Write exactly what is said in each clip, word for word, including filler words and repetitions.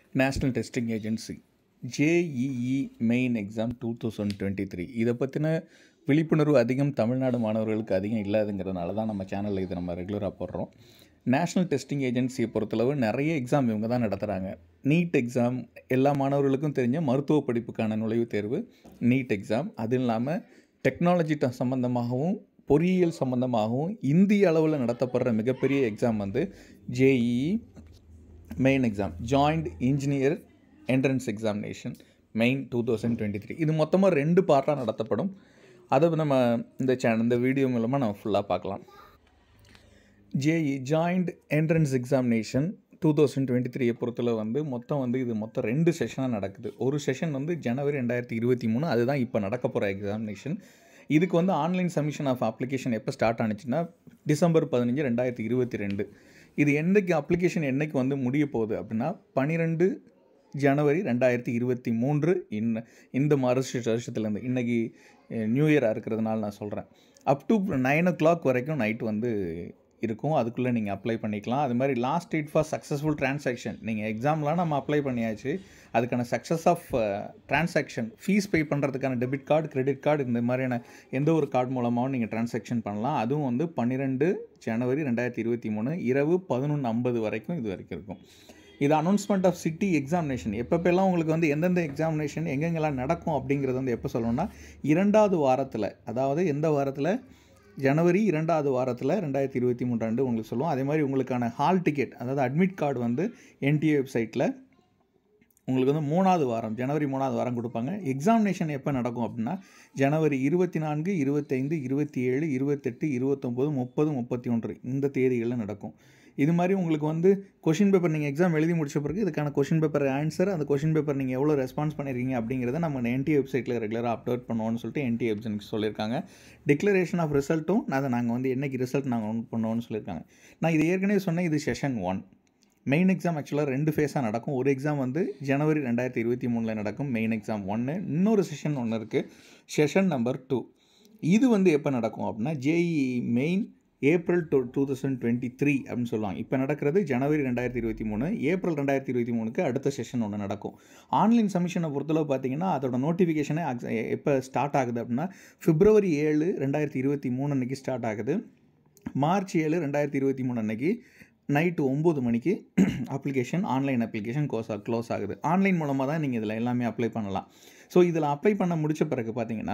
National testing agency J E E main exam two thousand twenty three இதை பற்றின விழிப்புணர்வு அதிகம் தமிழ்நாடு மாணவர்களுக்கு அதிகம் இல்லாதுங்கிறதுனால தான் நம்ம சேனலில் இதை நம்ம ரெகுலராக போடுறோம். நேஷ்னல் டெஸ்டிங் ஏஜென்சியை பொறுத்தளவு நிறைய எக்ஸாம் இவங்க தான் நடத்துகிறாங்க. நீட் எக்ஸாம் எல்லா மாணவர்களுக்கும் தெரிஞ்ச மருத்துவ படிப்புக்கான நுழைவுத் தேர்வு நீட் எக்ஸாம். அது இல்லாமல் டெக்னாலஜி ட சம்மந்தமாகவும் பொறியியல் சம்மந்தமாகவும் இந்திய அளவில் நடத்தப்படுற மிகப்பெரிய எக்ஸாம் வந்து J E E main exam, joint engineer entrance examination main two thousand twenty three இது மொத்தமாக ரெண்டு பார்ட்டாக நடத்தப்படும். அதை நம்ம இந்த சேனல் இந்த வீடியோ மூலமாக நம்ம ஃபுல்லாக பார்க்கலாம். J E E joint entrance examination two thousand twenty த்ரீயை பொறுத்தல வந்து மொத்தம் வந்து இது மொத்தம் ரெண்டு செஷனாக நடக்குது. ஒரு செஷன் வந்து ஜனவரி ரெண்டாயிரத்தி இருபத்தி மூணு அதுதான் இப்போ நடக்க போகிற எக்ஸாமினேஷன். இதுக்கு வந்து ஆன்லைன் சப்மிஷன் ஆஃப் அப்ளிகேஷன் எப்போ ஸ்டார்ட் ஆனிச்சுன்னா டிசம்பர் பதினஞ்சு ரெண்டாயிரத்தி இருபத்தி ரெண்டு இது என்றைக்கு அப்ளிகேஷன் என்றைக்கு வந்து முடிய போகுது அப்படின்னா பன்னிரெண்டு ஜனவரி ரெண்டாயிரத்தி இருபத்தி மூன்று இன்ன இந்த வருஷ வருஷத்துலேருந்து இன்றைக்கி நியூ இயராக இருக்கிறதுனால நான் சொல்கிறேன். Up to nine o'clock வரைக்கும் நைட் வந்து இருக்கும். அதுக்குள்ளே நீங்கள் அப்ளை பண்ணிக்கலாம். அது மாதிரி last date for successful transaction நீங்கள் எக்ஸாம்லாம் நம்ம அப்ளை பண்ணியாச்சு. அதுக்கான success of transaction fees pay பண்ணுறதுக்கான டெபிட் கார்டு கிரெடிட் கார்டு இந்த மாதிரியான எந்த ஒரு கார்டு மூலமாகவும் நீங்கள் ட்ரான்சாக்ஷன் பண்ணலாம். அதுவும் வந்து பன்னிரெண்டு ஜனவரி ரெண்டாயிரத்தி இருபத்தி மூணு இரவு பதினொன்று ஐம்பது வரைக்கும் இது வரைக்கும் இருக்கும். இது அனௌன்ஸ்மெண்ட் ஆஃப் சிட்டி எக்ஸாமினேஷன் எப்பப்பெல்லாம் உங்களுக்கு வந்து எந்தெந்த எக்ஸாமினேஷன் எங்கெங்கெல்லாம் நடக்கும் அப்படிங்கிறது வந்து எப்போ சொல்லணும்னா இரண்டாவது வாரத்தில், அதாவது எந்த வாரத்தில் ஜனவரி இரண்டாவது வாரத்தில் ரெண்டாயிரத்தி இருபத்தி மூன்றாண்டு உங்களுக்கு சொல்லுவோம். அதே மாதிரி உங்களுக்கான ஹால் டிக்கெட் அதாவது அட்மிட் கார்டு வந்து N T A வெப்சைட்டில் உங்களுக்கு வந்து மூணாவது வாரம் ஜனவரி மூணாவது வாரம் கொடுப்பாங்க. எக்ஸாமினேஷன் எப்போ நடக்கும் அப்படின்னா ஜனவரி இருபத்தி நான்கு இருபத்தைந்து இருபத்தி ஏழு இருபத்தெட்டு இருபத்தொம்போது முப்பது முப்பத்தி ஒன்று இந்த தேதிகளில் நடக்கும். இது மாதிரி உங்களுக்கு வந்து கொஷின் பேப்பர் நீங்கள் எக்ஸாம் எழுதி முடிச்ச பிறகு இதுக்கான கொஷின் பேப்பர் ஆன்சர் அந்த கொஷின் பேப்பர் நீங்கள் எவ்வளோ ரெஸ்பான்ஸ் பண்ணியிருக்கீங்க அப்படிங்கிறத நம்ம N T A வெப்சைட்டில் ரெகுலராக அப்லோட் பண்ணுவோம்னு சொல்லிட்டு N T A வெப்சைட் சொல்லியிருக்காங்க. டிக்ளரேஷன் ஆஃப் ரிசல்ட்டும் அதை நாங்கள் வந்து என்றைக்கு ரிசல்ட் நாங்கள் ஒன் பண்ணுவோம்னு சொல்லியிருக்காங்க. நான் இது ஏற்கனவே சொன்னேன், இது செஷன் ஒன். மெயின் எக்ஸாம் ஆக்சுவலாக ரெண்டு ஃபேஸாக நடக்கும். ஒரு எக்ஸாம் வந்து ஜனவரி ரெண்டாயிரத்தி இருபத்தி மூணில் நடக்கும், மெயின் எக்ஸாம் ஒன்று. இன்னொரு செஷன் ஒன்று இருக்குது, செஷன் நம்பர் டூ. இது வந்து எப்போ நடக்கும் அப்படின்னா J E E main April two two thousand twenty three அப்படின்னு சொல்லுவாங்க. இப்போ நடக்கிறது ஜனவரி ரெண்டாயிரத்தி இருபத்தி மூணு ஏப்ரல் ரெண்டாயிரத்தி இருபத்தி மூணுக்கு அடுத்த செஷன் ஒன்று நடக்கும். ஆன்லைன் சப்மிஷனை பொறுத்தளவு பார்த்தீங்கன்னா அதோட நோட்டிஃபிகேஷனே எப்போ ஸ்டார்ட் ஆகுது அப்படின்னா பிப்ரவரி ஏழு ரெண்டாயிரத்தி இருபத்தி மூணு அன்றைக்கி ஸ்டார்ட் ஆகுது. மார்ச் ஏழு ரெண்டாயிரத்தி இருபத்தி மூணு அன்றைக்கி நைட்டு ஒம்பது மணிக்கு application online application goes close ஆகுது. ஆன்லைன் மூலமாக தான் நீங்கள் இதில் எல்லாமே அப்ளை பண்ணலாம். ஸோ இதில் அப்ளை பண்ண முடித்த பிறகு பார்த்தீங்கன்னா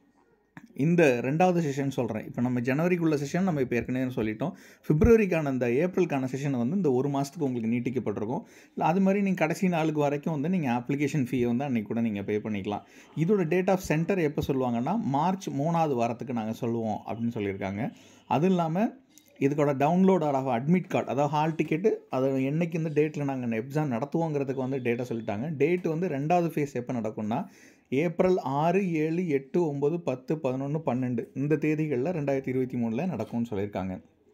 இந்த ரெண்டாவது செஷன் சொல்கிறேன். இப்போ நம்ம ஜனவரிக்குள்ள செஷன் நம்ம இப்போ ஏற்கனவே சொல்லிட்டோம். பிப்ரவரிக்கான இந்த ஏப்ரலுக்கான செஷன் வந்து இந்த ஒரு மாதத்துக்கு உங்களுக்கு நீட்டிக்கப்பட்டிருக்கும். இல்லை அது மாதிரி நீங்கள் கடைசி நாளுக்கு வரைக்கும் வந்து நீங்கள் அப்ளிகேஷன் ஃபீயை வந்து அன்றைக்கி கூட நீங்கள் பே பண்ணிக்கலாம். இதோட டேட் ஆஃப் சென்டர் எப்போ சொல்லுவாங்கன்னா மார்ச் மூணாவது வாரத்துக்கு நாங்கள் சொல்லுவோம் அப்படின்னு சொல்லியிருக்காங்க. அதுவும் இல்லாமல் இதுக்கோட டவுன்லோட் ஆஃப் அட்மிட் கார்டு அதாவது ஹால் டிக்கெட்டு அதை என்றைக்கு இந்த டேட்டில் நாங்கள் எக்ஸாம் நடத்துவோங்கிறதுக்கு வந்து டேட்டை சொல்லிட்டாங்க. டேட்டு வந்து ரெண்டாவது ஃபேஸ் எப்போ நடக்கும்னா ஏப்ரல் ஆறு ஏழு எட்டு ஒம்பது பத்து பதினொன்று பன்னெண்டு இந்த தேதிகளில் ரெண்டாயிரத்தி இருபத்தி மூணில் நடக்கும்னு சொல்லியிருக்காங்க.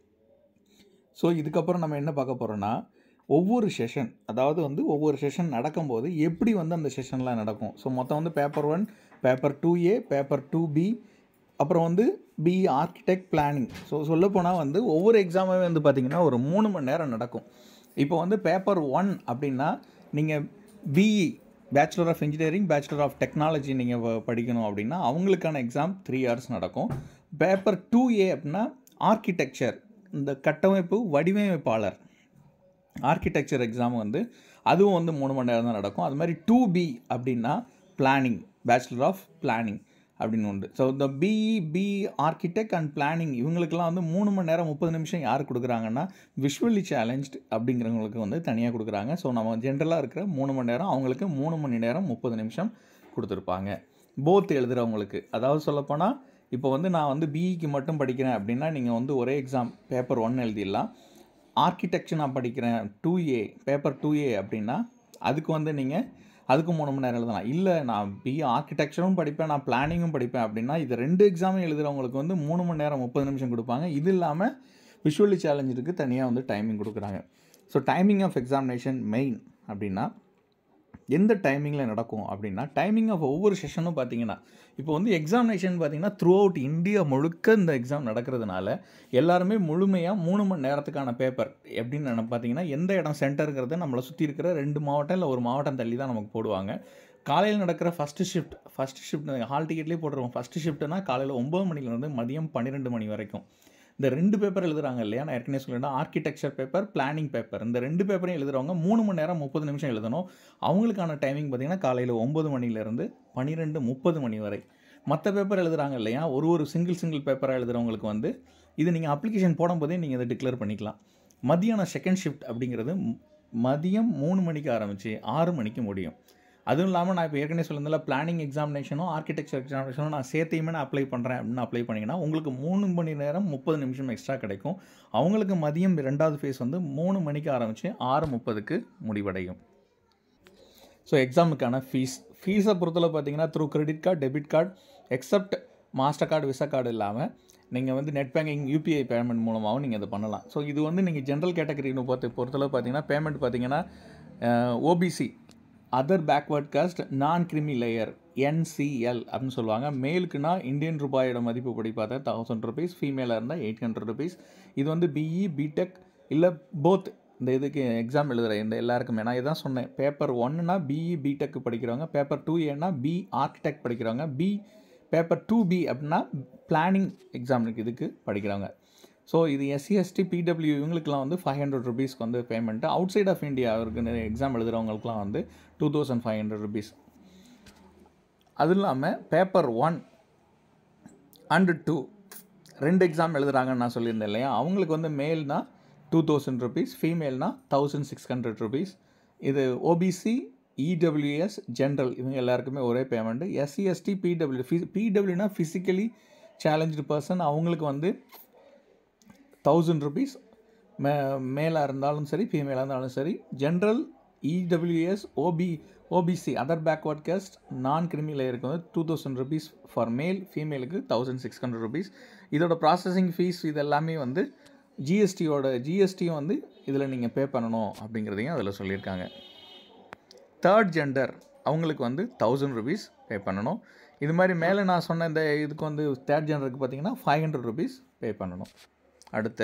ஸோ இதுக்கப்புறம் நம்ம என்ன பார்க்க போகிறோன்னா ஒவ்வொரு செஷன் அதாவது வந்து ஒவ்வொரு செஷன் நடக்கும்போது எப்படி வந்து அந்த செஷன்லாம் நடக்கும். ஸோ மொத்தம் வந்து paper one, paper two A, paper two B, அப்புறம் வந்து பி ஆர்கிடெக்ட் பிளானிங். ஸோ சொல்லப்போனால் வந்து ஒவ்வொரு எக்ஸாமே வந்து பார்த்திங்கன்னா ஒரு மூணு மணி நேரம் நடக்கும். இப்போ வந்து பேப்பர் ஒன் அப்படின்னா நீங்கள் BE bachelor of engineering bachelor of technology நீங்கள் படிக்கணும் அப்படின்னா அவங்களுக்கான எக்ஸாம் த்ரீ ஹவர்ஸ் நடக்கும். பேப்பர் டூ ஏ அப்படின்னா ஆர்கிடெக்சர் இந்த கட்டமைப்பு வடிவமைப்பாளர் ஆர்கிடெக்சர் எக்ஸாம் வந்து அதுவும் வந்து மூணு மணி நேரம் தான் நடக்கும். அது மாதிரி டூ பி அப்படின்னா பிளானிங் பேச்சுலர் ஆஃப் பிளானிங் அப்படின்னு உண்டு. ஸோ இந்த BE B architect and planning இவங்களுக்கெல்லாம் வந்து மூணு மணி நேரம் முப்பது நிமிஷம் யார் கொடுக்குறாங்கன்னா விஷுவலி சேலஞ்ச்டு அப்படிங்கிறவங்களுக்கு வந்து தனியாக கொடுக்குறாங்க. ஸோ நம்ம ஜென்ரலாக இருக்கிற மூணு மணி நேரம் அவங்களுக்கு மூணு மணி நேரம் முப்பது நிமிஷம் கொடுத்துருப்பாங்க போத் எழுதுகிறவங்களுக்கு. அதாவது சொல்லப்போனால் இப்போ வந்து நான் வந்து பிஇக்கு மட்டும் படிக்கிறேன் அப்படின்னா நீங்கள் வந்து ஒரே எக்ஸாம் பேப்பர் ஒன் எழுதிடலாம். ஆர்கிடெக்சர் நான் படிக்கிறேன் two A paper two A அப்படின்னா அதுக்கு வந்து நீங்கள் அதுக்கு மூணு மணி நேரம் எழுதலாம். இல்லை நான் பி ஆர்கிடெக்சரும் படிப்பேன் நான் பிளானிங்கும் படிப்பேன் அப்படின்னா இது ரெண்டு எக்ஸாமும் எழுதுகிறவங்களுக்கு வந்து மூணு மணி நேரம் முப்பது நிமிஷம் கொடுப்பாங்க. இது இல்லாமல் விஷுவலி சேலஞ்சுக்கு தனியாக வந்து டைமிங் கொடுக்குறாங்க. So timing of examination main அப்படின்னா எந்த டைமிங்கில் நடக்கும் அப்படின்னா, டைமிங் ஆஃப் ஒவ்வொரு செஷனும் பார்த்தீங்கன்னா, இப்போ வந்து எக்ஸாமினேஷன் பார்த்தீங்கன்னா த்ரூ அவுட் இந்தியா முழுக்க இந்த எக்ஸாம் நடக்கிறதுனால எல்லாருமே முழுமையாக மூணு மணி நேரத்துக்கான பேப்பர் எப்படின்னு நம்ம பார்த்தீங்கன்னா, எந்த இடம் சென்டருங்கிறத நம்மளை சுற்றி இருக்கிற ரெண்டு மாவட்டம் இல்லை ஒரு மாவட்டம் தள்ளி தான் நமக்கு போடுவாங்க. காலையில் நடக்கிற first shift first shift hall டிக்கெட்லேயே போட்டுருவோம். ஃபஸ்ட்டு ஷிஃப்ட்னா காலையில் ஒம்பது மணிலேருந்து மதியம் பன்னிரெண்டு மணி வரைக்கும். இந்த ரெண்டு பேப்பர் எழுதுறாங்க இல்லையா, நான் ஏற்கனவே சொல்லிட்டேன், ஆர்கிடெக்சர் பேப்பர், பிளானிங் பேப்பர். இந்த ரெண்டு பேப்பரையும் எழுதுறவங்க மூணு மணி நேரம் முப்பது நிமிஷம் எழுதணும். அவங்களுக்கான டைமிங் பார்த்தீங்கன்னா காலையில் ஒம்பது மணிலேருந்து பன்னிரெண்டு முப்பது மணி வரை. மற்ற பேப்பர் எழுதுறாங்க இல்லையா, ஒரு ஒரு சிங்கிள் சிங்கிள் பேப்பராக எழுதுறவங்களுக்கு வந்து இது நீங்கள் அப்ளிகேஷன் போடும்போதே நீங்கள் இதை டிக்ளேர் பண்ணிக்கலாம். மதியானம் செகண்ட் ஷிஃப்ட் அப்படிங்கிறது மதியம் மூணு மணிக்கு ஆரம்பித்து ஆறு மணிக்கு முடியும். அதுவும் இல்லாமல் நான் இப்போ ஏற்கனவே சொல்லியிருந்தால பிளானிங் எக்ஸாமினேஷனும் ஆர்கிடெக்சர் எக்ஸாமினேஷனும் நான் சேர்த்தையுமே நான் அப்ளை பண்ணுறேன் அப்படின்னு அப்ளை பண்ணிங்கன்னா உங்களுக்கு மூணு மணி நேரம் முப்பது நிமிஷம் எக்ஸ்ட்ரா கிடைக்கும். அவங்களுக்கு மதியம் ரெண்டாவது ஃபேஸ் வந்து மூணு மணிக்கு ஆரம்பித்து ஆறு முப்பதுக்கு முடிவடையும். ஸோ எக்ஸாமுக்கான ஃபீஸ் ஃபீஸை பொறுத்தளவு பார்த்தீங்கன்னா through credit card, debit card, except Mastercard, Visa card இல்லாமல் நீங்கள் வந்து நெட் பேங்கிங், யூபிஐ பேமெண்ட் மூலமாகவும் நீங்கள் இதை பண்ணலாம். ஸோ இது வந்து நீங்கள் ஜென்ரல் கேட்டகரின்னு பார்த்து பொறுத்தளவு பார்த்தீங்கன்னா பேமெண்ட் பார்த்தீங்கன்னா OBC, other backward caste, non கிரிமி லேயர், என்சிஎல் அப்படின்னு சொல்லுவாங்க. மேலுக்குன்னா இந்தியன் ரூபாயோட மதிப்பு படி பார்த்தா தௌசண்ட் ருபீஸ், ஃபீமேலாக இருந்தால் எயிட் ஹண்ட்ரட் ருபீஸ். இது வந்து பிஇ, பிடெக் இல்லை போத் இந்த இதுக்கு எக்ஸாம் எழுதுகிற இந்த எல்லாருக்குமே நான் இதான் சொன்னேன். பேப்பர் ஒன்னுனா பிஇ பிடெக் படிக்கிறவங்க, பேப்பர் டூ ஏன்னா பி ஆர்கிடெக்ட் படிக்கிறவங்க, பி பேப்பர் டூ பி அப்படின்னா பிளானிங் எக்ஸாமுக்கு இதுக்கு படிக்கிறவங்க. ஸோ இது எஸ்சி எஸ்டி பிடபிள்யூ இவங்களுக்குலாம் வந்து ஃபைவ் ஹண்ட்ரட் ருபீஸ்க்கு வந்து payment. Outside of India அவருக்கு எக்ஸாம் எழுதுகிறவங்களுக்குலாம் வந்து two thousand five hundred rupees. அது இல்லாமல் பேப்பர் ஒன் அண்டு டூ ரெண்டு எக்ஸாம் எழுதுகிறாங்கன்னு நான் சொல்லியிருந்தேன் இல்லையா, அவங்களுக்கு வந்து மேல்னா டூ தௌசண்ட் ருபீஸ், ஃபீமேல்னா தௌசண்ட் சிக்ஸ் ஹண்ட்ரட் ருபீஸ். இது ஓபிசி, இடபிள்யூஎஸ், ஜென்ரல் இவங்க எல்லாருக்குமே ஒரே பேமெண்ட்டு. எஸ்சி எஸ்டி பிடபிள்யூ ஃபி பிடபிள்யூனா ஃபிசிக்கலி சேலஞ்சு பர்சன், அவங்களுக்கு வந்து தௌசண்ட் ருபீஸ் மே மேலாக இருந்தாலும் சரி ஃபீமேலாக இருந்தாலும் சரி. General, EWS, OB OBC other backward caste, non creamy லேயருக்கு வந்து two thousand rupees for male, ஃபீமேலுக்கு தௌசண்ட் சிக்ஸ் ஹண்ட்ரட் ருபீஸ். இதோட ப்ராசஸிங் ஃபீஸ் இது எல்லாமே வந்து ஜிஎஸ்டியோட ஜிஎஸ்டியும் வந்து இதில் நீங்கள் பே பண்ணணும் அப்படிங்கிறதையும் அதில் சொல்லியிருக்காங்க. தேர்ட் ஜெண்டர் அவங்களுக்கு வந்து தௌசண்ட் ருபீஸ் பே பண்ணணும். இது மாதிரி மேலே நான் சொன்ன இந்த இதுக்கு வந்து தேர்ட் ஜெண்டருக்கு பார்த்தீங்கன்னா ஃபைவ் ஹண்ட்ரட் ருபீஸ் பே பண்ணணும். அடுத்து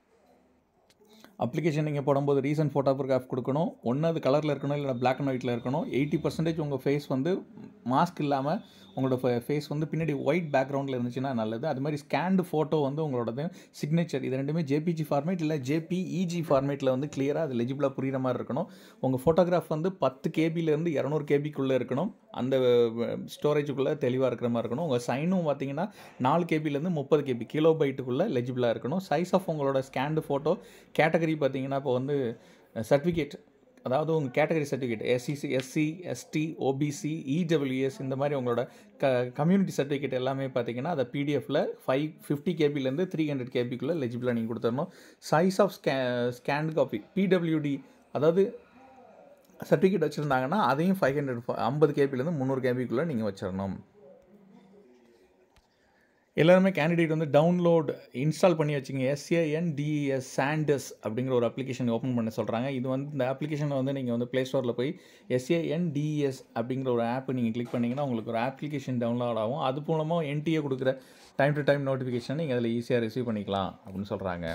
அப்ளிகேஷன் நீங்கள் போடும்போது ரீசன்ட் ஃபோட்டோகிராஃப் கொடுக்கணும். ஒன்று அது கலரில் இருக்கணும், இல்லை பிளாக் அண்ட் ஒயிட்டில் இருக்கணும். எயிட்டி பர்சன்டேஜ் உங்கள் ஃபேஸ் வந்து மாஸ்க் இல்லாமல் உங்களோட ஃபேஸ் வந்து பின்னாடி ஒயிட் பேக்ரவுண்டில் இருந்துச்சுன்னா நல்லது. அது மாதிரி ஸ்கேண்டு ஃபோட்டோ வந்து உங்களோட சிக்னேச்சர் இது ரெண்டுமே ஜேபிஜி ஃபார்மேட் இல்லை ஜேபிஇஜி ஃபார்மேட்டில் வந்து கிளியராக அது லெஜிபிளாக புரிகிற மாதிரி இருக்கணும். உங்கள் ஃபோட்டோகிராஃப் வந்து பத்து கேபிலேருந்து இரநூறு கேபிக்குள்ளே இருக்கணும். அந்த ஸ்டோரேஜுக்குள்ளே தெளிவாக இருக்கிற மாதிரி இருக்கணும். உங்கள் சைனும் பார்த்தீங்கன்னா நாலு கேபிலேருந்து முப்பது கேபி கிலோ பைட்டுக்குள்ளே லெஜிபிளாக இருக்கணும். சைஸ் ஆஃப் உங்களோட ஸ்கேண்டு ஃபோட்டோ கேட்டகரி பார்த்தீங்கன்னா இப்போ வந்து சர்டிஃபிகேட், அதாவது உங்கள் category certificate SCC, SC, ST, OBC, EWS இந்த மாதிரி உங்களோட க கம்யூனிட்டி சர்டிஃபிகேட் எல்லாமே பார்த்தீங்கன்னா அதை பிடிஎஃபில் ஃபைவ் ஃபிஃப்டி கேபிலேருந்து த்ரீ ஹண்ட்ரட் கேபிக்குள்ளே லெஜிபிளாக நீங்கள் கொடுத்துடணும். சைஸ் ஆஃப் ஸ்கே ஸ்கேண்ட் காப்பி பிடபிள்யூடி அதாவது சர்டிஃபிகேட் வச்சுருந்தாங்கன்னா அதையும் ஃபைவ் ஹண்ட்ரட் ஐம்பது கேபிலேருந்து முந்நூறு கேபிக்குள்ளே நீங்கள் வச்சிடணும். எல்லாருமே கேண்டிடேட் வந்து டவுன்லோட் இன்ஸ்டால் பண்ணி வச்சுங்க. எஸ்ஏஎன்டிஎஸ் சாண்டஸ் அப்படிங்கிற ஒரு அப்ளிகேஷன் ஓப்பன் பண்ண சொல்கிறாங்க. இது வந்து இந்த அப்ளிகேஷனை வந்து நீங்கள் வந்து ப்ளே ஸ்டோரில் போய் எஸ்ஏஎன்டிஎஸ் அப்படிங்கிற ஒரு ஆப் நீங்கள் கிளிக் பண்ணிங்கன்னா உங்களுக்கு ஒரு அப்ளிகேஷன் டவுன்லோட் ஆகும். அது மூலமாக என்டிஏ கொடுக்குற டைம் டு டைம் நோட்டிஃபிகேஷன் நீங்கள் அதில் ஈஸியாக ரிசீவ் பண்ணிக்கலாம் அப்படின்னு சொல்கிறாங்க.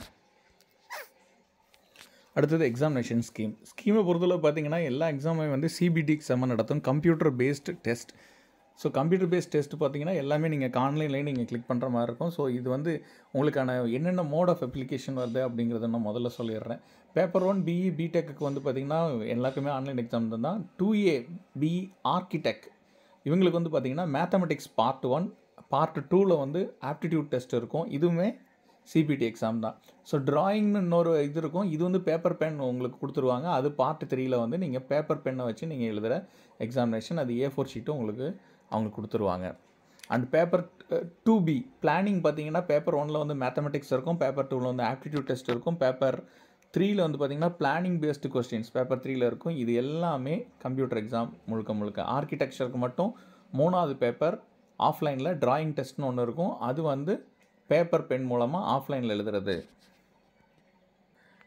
அடுத்தது எக்ஸாமினேஷன் ஸ்கீம். ஸ்கீமை பொறுத்தளவு பார்த்தீங்கன்னா எல்லா எக்ஸாமுமே வந்து சிபிடி எக்ஸாம் நடத்தும். Computer based test. So computer based test பார்த்தீங்கன்னா எல்லாமே நீங்கள் ஆன்லைன்லேயே நீங்கள் கிளிக் பண்ணுற மாதிரி இருக்கும். ஸோ இது வந்து உங்களுக்கான என்னென்ன மோட் ஆஃப் அப்ளிகேஷன் வருது அப்படிங்கிறத நான் முதல்ல சொல்லிடுறேன். பேப்பர் ஒன் பிஇ பிடெக்கு வந்து பார்த்திங்கன்னா எல்லாருக்குமே ஆன்லைன் எக்ஸாம் தான். டூ ஏ பி ஆர்கிடெக்ட் இவங்களுக்கு வந்து பார்த்திங்கன்னா மேத்தமெட்டிக்ஸ் பார்ட் ஒன், பார்ட் டூவில் வந்து ஆப்டிடியூட் டெஸ்ட் இருக்கும். இதுவுமே சிபிடி எக்ஸாம் தான். ஸோ ட்ராயிங்னு இன்னொரு இது இருக்கும். இது வந்து பேப்பர் பென் உங்களுக்கு கொடுத்துருவாங்க. அது பார்ட் த்ரீயில் வந்து நீங்கள் பேப்பர் பென்னை வச்சு நீங்கள் எழுதுகிற எக்ஸாமினேஷன். அது ஏ ஃபோர் ஷீட்டும் உங்களுக்கு அவங்களுக்கு கொடுத்துருவாங்க. And paper two B planning பார்த்தீங்கன்னா பேப்பர் ஒனில் வந்து மேத்தமெட்டிக்ஸ் இருக்கும், பேப்பர் டூவில் வந்து ஆப்டிடியூட் டெஸ்ட் இருக்கும், பேப்பர் த்ரீயில் வந்து பார்த்திங்கன்னா பிளானிங் பேஸ்டு கொஸ்டின்ஸ் பேப்பர் த்ரீயில் இருக்கும். இது எல்லாமே கம்ப்யூட்டர் எக்ஸாம் முழுக்க முழுக்க. ஆர்கிடெக்சருக்கு மட்டும் மூணாவது பேப்பர் ஆஃப்லைனில் ட்ராயிங் டெஸ்ட்னு ஒன்று இருக்கும். அது வந்து பேப்பர் பென் மூலமாக ஆஃப்லைனில் எழுதுறது.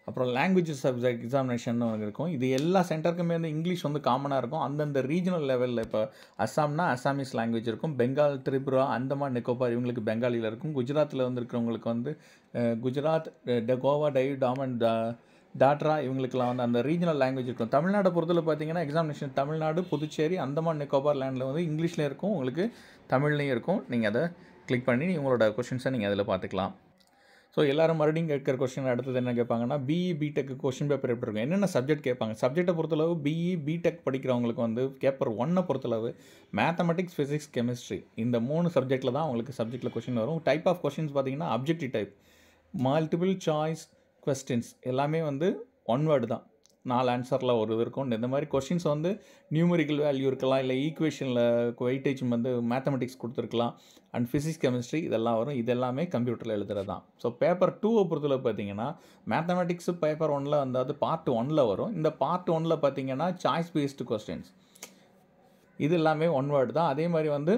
அப்புறம் லாங்குவேஜஸ் சப்ஜெக்ட் எக்ஸாமினேஷன் இருக்கும். இது எல்லா சென்டருக்குமே வந்து இங்கிலீஷ் வந்து காமனாக இருக்கும். அந்தந்த ரீஜனல் லெவலில் இப்போ அஸ்ஸாம்னா அஸ்ஸாமீஸ் லாங்குவேஜ் இருக்கும். பெங்கால், திரிபுரா, அந்தமான் நிக்கோபார் இவங்களுக்கு பெங்காலியில் இருக்கும். குஜராத்தில் வந்து இருக்கிறவங்களுக்கு வந்து குஜராத், கோவா, டைவ், டாமன், டாட்ரா இவங்களுக்குலாம் வந்து அந்த ரீஜனல் லாங்குவேஜ் இருக்கும். தமிழ்நாடை பொறுத்தவரை பார்த்தீங்கன்னா எக்ஸாமினேஷன் தமிழ்நாடு, புதுச்சேரி, அந்தமான் நிக்கோபார் லேண்டில் வந்து இங்கிலீஷில் இருக்கும், உங்களுக்கு தமிழ்லையும் இருக்கும். நீங்கள் அதை கிளிக் பண்ணி உங்களோட கொஷின்ஸை நீங்கள் அதில் பார்த்துக்கலாம். ஸோ எல்லோரும் மறுபடியும் கேட்குற கொஸ்டின் அடுத்தது என்ன கேட்பாங்கன்னா, பிஇ பிடெக் கொஸ்டின் பேப்பர் எப்படி இருக்கும், என்னென்ன சப்ஜெக்ட் கேட்பாங்க. சப்ஜெக்டை பொறுத்தளவு பிஇ பிடெக் படிக்கிறவங்களுக்கு வந்து பேப்பர் ஒன்னை பொறுத்தளவு மேத்தமெட்டிக்ஸ், ஃபிசிக்ஸ், கெமிஸ்ட்ரி இந்த மூணு சப்ஜெக்ட்டில் தான் உங்களுக்கு சப்ஜெக்ட்டில் கொஸ்டின் வரும். டைப் ஆஃப் கொஸ்டின்ஸ் பார்த்தீங்கன்னா objective type, multiple choice questions எல்லாமே வந்து ஒன் வேர்டு தான், நாலு ஆன்சரில் ஒரு இருக்கும். இந்த மாதிரி கொஷின்ஸ் வந்து நியூமரிக்கல் வேல்யூ இருக்கலாம், இல்லை ஈக்குவேஷனில் வெயிட்டேஜ் வந்து மேத்தமெட்டிக்ஸ் கொடுத்துருக்கலாம், அண்ட் ஃபிசிக்ஸ், கெமிஸ்ட்ரி இதெல்லாம் வரும். இதெல்லாமே கம்ப்யூட்டரில் எழுதுறது தான். ஸோ பேப்பர் டூவை பொறுத்தவரை பார்த்தீங்கன்னா மேத்தமெட்டிக்ஸ் பேப்பர் ஒன்னில் அதாவது பார்ட் ஒன்னில் வரும். இந்த பார்ட் ஒன்னில் பார்த்தீங்கன்னா சாய்ஸ் பேஸ்டு கொஸ்டின்ஸ் இது எல்லாமே ஒன் வேர்டு தான். அதே மாதிரி வந்து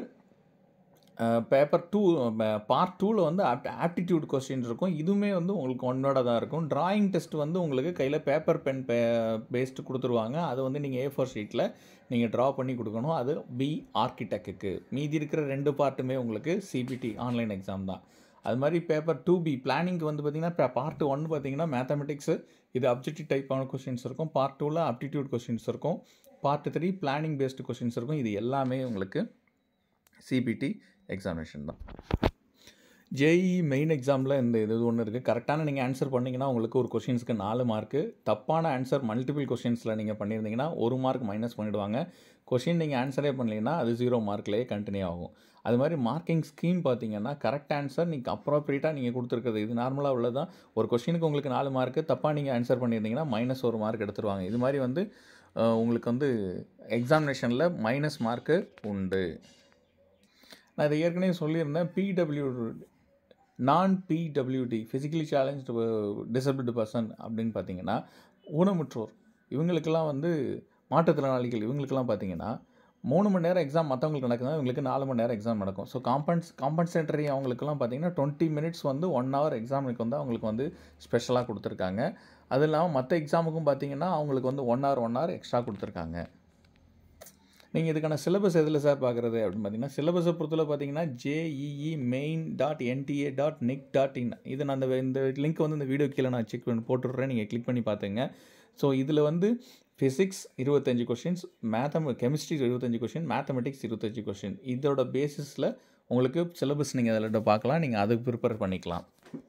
பேப்பர் டூ பார்ட் டூவில் வந்து ஆப்ட் ஆப்டிடியூட் கொஸ்டின்ஸ் இருக்கும். இதுவுமே வந்து உங்களுக்கு ஒன்னோட தான் இருக்கும். ட்ராயிங் டெஸ்ட் வந்து உங்களுக்கு கையில் பேப்பர் பென் பே பேஸ்ட்டு கொடுத்துருவாங்க. அது வந்து நீங்கள் ஏ ஃபோர் ஷீட்டில் நீங்கள் ட்ரா பண்ணி கொடுக்கணும். அது பி ஆர்கிடெக்டுக்கு. மீதி இருக்கிற ரெண்டு பார்ட்டுமே உங்களுக்கு சிபிடி ஆன்லைன் எக்ஸாம் தான். அது மாதிரி பேப்பர் டூ பி பிளானிங்க்கு வந்து பார்த்திங்கன்னா பார்ட் ஒன் பார்த்திங்கன்னா மேத்தமெட்டிக்ஸு இது அப்ஜெக்டிவ் டைப்பான கொஸ்டின்ஸ் இருக்கும். பார்ட் டூவில் ஆப்டிடியூட் கொஸ்டின்ஸ் இருக்கும். Part three planning based questions இருக்கும். இது எல்லாமே உங்களுக்கு சிபிடி எக்ஸாமினேஷன் தான். ஜேஇ மெயின் எக்ஸாமில் இந்த இது ஒன்று இருக்குது. கரெக்டான நீங்கள் ஆன்சர் பண்ணிங்கன்னா உங்களுக்கு ஒரு கொஷின்ஸுக்கு நாலு மார்க்கு. தப்பான ஆன்சர் மல்டிபிள் கொஷின்ஸில் நீங்கள் பண்ணியிருந்தீங்கன்னா ஒரு மார்க் மைனஸ் பண்ணிவிடுவாங்க. கொஷின் நீங்கள் ஆன்சரே பண்ணலைன்னா அது ஜீரோ மார்க்லேயே கண்டினியூ ஆகும். அது மாதிரி மார்க்கிங் ஸ்கீம் பார்த்தீங்கன்னா கரெக்ட் ஆன்சர் நீங்கள் அப்ரோப்ரியேட்டாக நீங்கள் கொடுத்துருக்குறது இது நார்மலாக உள்ளதான். ஒரு கொஷினுக்கு உங்களுக்கு நாலு மார்க்கு, தப்பாக நீங்கள் ஆன்சர் பண்ணியிருந்தீங்கன்னா மைனஸ் ஒரு மார்க் எடுத்துருவாங்க. இது மாதிரி வந்து உங்களுக்கு வந்து எக்ஸாமினேஷனில் மைனஸ் மார்க்கு உண்டு. நான் இதை ஏற்கனவே சொல்லியிருந்தேன். பிடபிள்யூ நான் PWD physically challenged disability person அப்படின்னு பார்த்தீங்கன்னா ஊனமுற்றோர் இவங்களுக்கெல்லாம் வந்து மாற்றுத்திறனாளிகள் இவங்களுக்கெல்லாம் பார்த்தீங்கன்னா மூணு மணி நேரம் எக்ஸாம் மற்றவங்களுக்கு நடக்குதுன்னா இவங்களுக்கு நாலு மணி நேரம் எக்ஸாம் நடக்கும். ஸோ காம்பன்ஸ் காம்பன்சேட்டரி அவங்களுக்குலாம் பார்த்தீங்கன்னா டுவெண்ட்டி மினிட்ஸ் வந்து ஒன் ஹவர் எக்ஸாமுக்கு வந்து அவங்களுக்கு வந்து ஸ்பெஷலாக கொடுத்துருக்காங்க. அது இல்லாமல் மற்ற எக்ஸாமுக்கும் பார்த்தீங்கன்னா அவங்களுக்கு வந்து one hour one hour extra கொடுத்துருக்காங்க. நீங்கள் இதுக்கான சிலபஸ் எதில் சார் பார்க்குறது அப்படின்னு பார்த்தீங்கன்னா சிலபஸை பொறுத்தவரை பார்த்தீங்கன்னா JEE main dot NTA dot NIC dot in இது நான் அந்த இந்த லிங்க் வந்து இந்த வீடியோ கீழே நான் செக் பண்ணி போட்டுடுறேன். நீங்கள் கிளிக் பண்ணி பார்த்துங்க. ஸோ இதில் வந்து ஃபிசிக்ஸ் இருபத்தஞ்சி கொஷின்ஸ், மேத்தமெ கெமிஸ்ட்ரி இருபத்தஞ்சி கொஷின், மேத்தமெட்டிக்ஸ் இருபத்தஞ்சி கொஷின் இதோட பேசிஸில் உங்களுக்கு சிலபஸ் நீங்கள் அதில் பார்க்கலாம். நீங்கள் அதுக்கு ப்ரிப்பேர் பண்ணிக்கலாம்.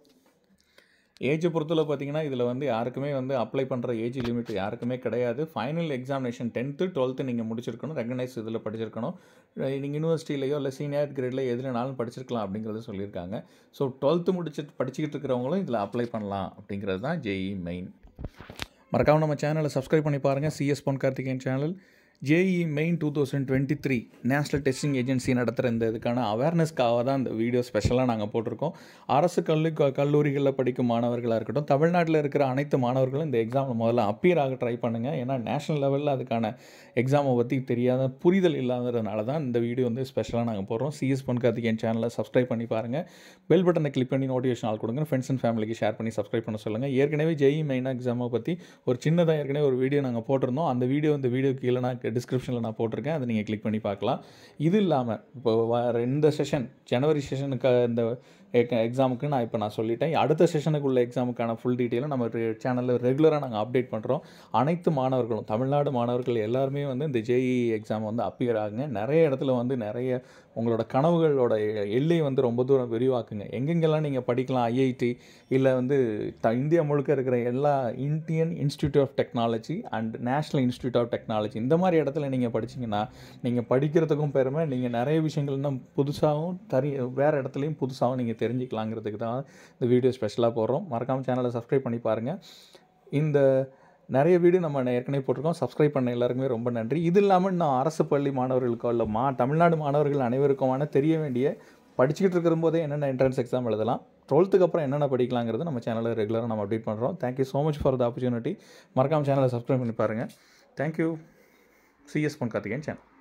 ஏஜை பொறுத்தவரை பார்த்தீங்கன்னா இதில் வந்து யாருக்குமே வந்து அப்ளை பண்ணுற ஏஜ் லிமிட் யாருக்குமே கிடையாது. ஃபைனல் எக்ஸாமினேஷன் டென்த்து டுவெல்த்து நீங்கள் முடிச்சிருக்கணும், ரெகனைஸ் இதில் படிச்சிருக்கணும். நீங்கள் யூனிவர்சிட்டியிலையோ இல்லை சீனியர் கிரேடில் எதுலனாலும் படிச்சிருக்கலாம் அப்படிங்கிறத சொல்லியிருக்காங்க. ஸோ டுவெல்த்து முடிச்சுட்டு படிச்சுக்கிட்டு இருக்கிறவங்களும் இதில் அப்ளை பண்ணலாம் அப்படிங்கிறது தான் ஜேஇ மெயின். மறக்காமல் நம்ம சேனலை சப்ஸ்கிரைப் பண்ணி பாருங்கள். CS Pon Karthikeyan channel. JEE main two thousand twenty three national testing agency நடத்துகிற இந்த இதுக்கான அவேர்னஸ்க்காக தான் இந்த வீடியோ ஸ்பெஷலாக நாங்கள் போட்டிருக்கோம். அரசு கல்லூரி கல்லூரிகளில் படிக்கும் மாணவர்களாக இருக்கட்டும், தமிழ்நாட்டில் இருக்கிற அனைத்து மாணவர்களும் இந்த எக்ஸாமில் முதல்ல அப்பியர் ஆக ட்ரை பண்ணுங்கள். ஏன்னா நேஷனல் லெவலில் அதுக்கான எக்ஸாமை பற்றி தெரியாத புரிதல் இல்லாததுனால தான் இந்த வீடியோ வந்து ஸ்பெஷலாக நாங்கள் போடுறோம். சிஎஸ் பொன் கார்த்திகேயன் சேனலை சப்ஸ்கிரைப் பண்ணி பாருங்கள். பெல் பட்டனை கிளிக் பண்ணி நோட்டிஃபிகேஷன் ஆல் கொடுங்க. ஃப்ரெண்ட்ஸ் அண்ட் ஃபேமிலிக்கு ஷேர் பண்ணி சப்ஸ்கிரைப் பண்ண சொல்லுங்கள். ஏற்கனவே ஜேஇ மெயின் எக்ஸாமை பற்றி ஒரு சின்னதாக ஏற்கனவே ஒரு வீடியோ நாங்கள் போட்டிருந்தோம். அந்த வீடியோ இந்த வீடியோ கீழே நான் டிஸ்கிரிப்ஷனில் நான் போட்டிருக்கேன். அதை நீங்கள் கிளிக் பண்ணி பார்க்கலாம். இது இல்லாமல் இப்போ இந்த செஷன் ஜனவரி செஷனுக்கு இந்த எக்ஸாமுக்கு நான் இப்போ நான் சொல்லிட்டேன். அடுத்த செஷனுக்கு உள்ள எக்ஸாமுக்கான ஃபுல் டீட்டெயிலும் நம்ம சேனலில் ரெகுலராக நாங்கள் அப்டேட் பண்ணுறோம். அனைத்து மாணவர்களும் தமிழ்நாடு மாணவர்கள் எல்லாருமே வந்து இந்த ஜேஇ எக்ஸாம் வந்து அப்பியர் ஆகுங்க. நிறைய இடத்துல வந்து நிறைய உங்களோட கனவுகளோட எல்லை வந்து ரொம்ப தூரம் விரிவாக்குங்க. எங்கெங்கெல்லாம் நீங்கள் படிக்கலாம், ஐஐடி இல்லை வந்து த இந்தியா முழுக்க இருக்கிற எல்லா Indian institute of technology and national institute of technology இந்த மாதிரி இடத்துல நீங்கள் படிச்சிங்கன்னா நீங்கள் படிக்கிறதுக்கும் பெருமை, நீங்கள் நிறைய விஷயங்கள் இன்னும் புதுசாகவும் தரி வேறு இடத்துலையும் புதுசாகவும் நீங்கள் தெரிஞ்சுக்கலாங்கிறதுக்கு தான் இந்த வீடியோ ஸ்பெஷலாக போடுறோம். மறக்காமல் சேனலை சப்ஸ்கிரைப் பண்ணி பாருங்கள். இந்த நிறைய வீடியோ நம்ம ஏற்கனவே போட்டிருக்கோம். சப்ஸ்கிரைப் பண்ண எல்லாருக்குமே ரொம்ப நன்றி. இது இல்லாமல் நான் அரசு பள்ளி மாணவர்களுக்கோ இல்லை மா தமிழ்நாடு மாணவர்கள் அனைவருக்குமான தெரிய வேண்டிய படிச்சுக்கிட்டு இருக்கிற போதே என்னென்ன என்ட்ரன்ஸ் எக்ஸாம் எழுதலாம், டுவெல்த்துக்கு அப்புறம் என்னென்ன படிக்கலாங்கிறது நம்ம சேனலில் ரெகுலராக நம்ம அப்டேட் பண்ணுறோம். Thank you so much for the opportunity. மறக்காமல் சேனலை சப்ஸ்கிரைப் பண்ணி பாருங்கள். Thank you. CS Pon Karthikeyan channel.